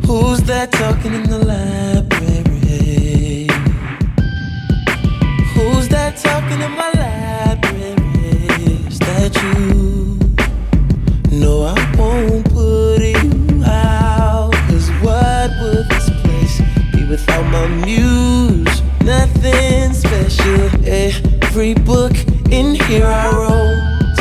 Who's that talking in the library? Who's that talking in my library? Is that you? No, I won't put you out. 'Cause what would this place be without my muse? Nothing special. Every book in here I wrote.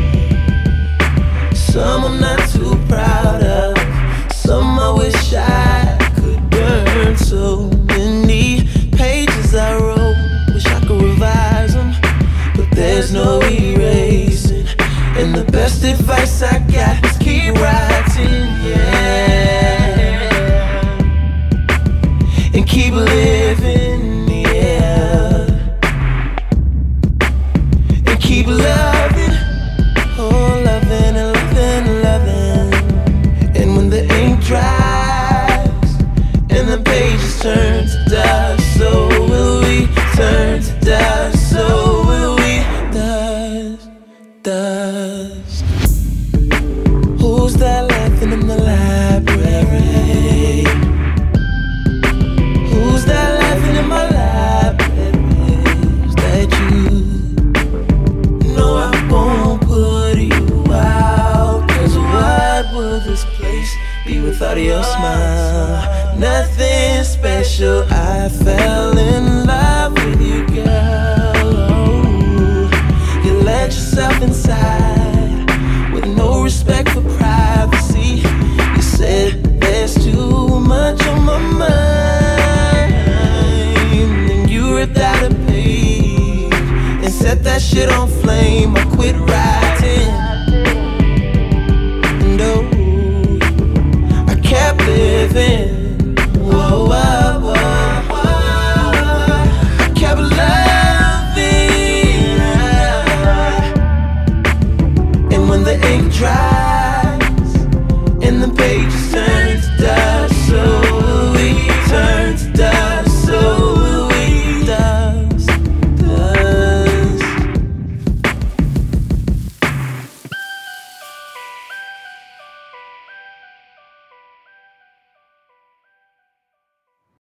Some I'm not too proud of, some I wish I could burn. So many pages I wrote, wish I could revise them, but there's no erasing. And the best advice I got is keep writing, yeah, and keep living, yeah, and keep loving, oh, loving and loving and loving. And when the ink dries and the pages turn to dust, so will we turn to dust, so will we dust, dust. Who's that laughing in the library? Who's that laughing in my library? Is that you? No, I won't put you out. 'Cause what would this place be without your smile? Nothing special. I fell in love with you, girl. Oh, you let yourself inside with no respect for privacy. You said there's too much on my mind, and you ripped out a page and set that shit on flame. I quit writing, and oh, I kept living. Whoa,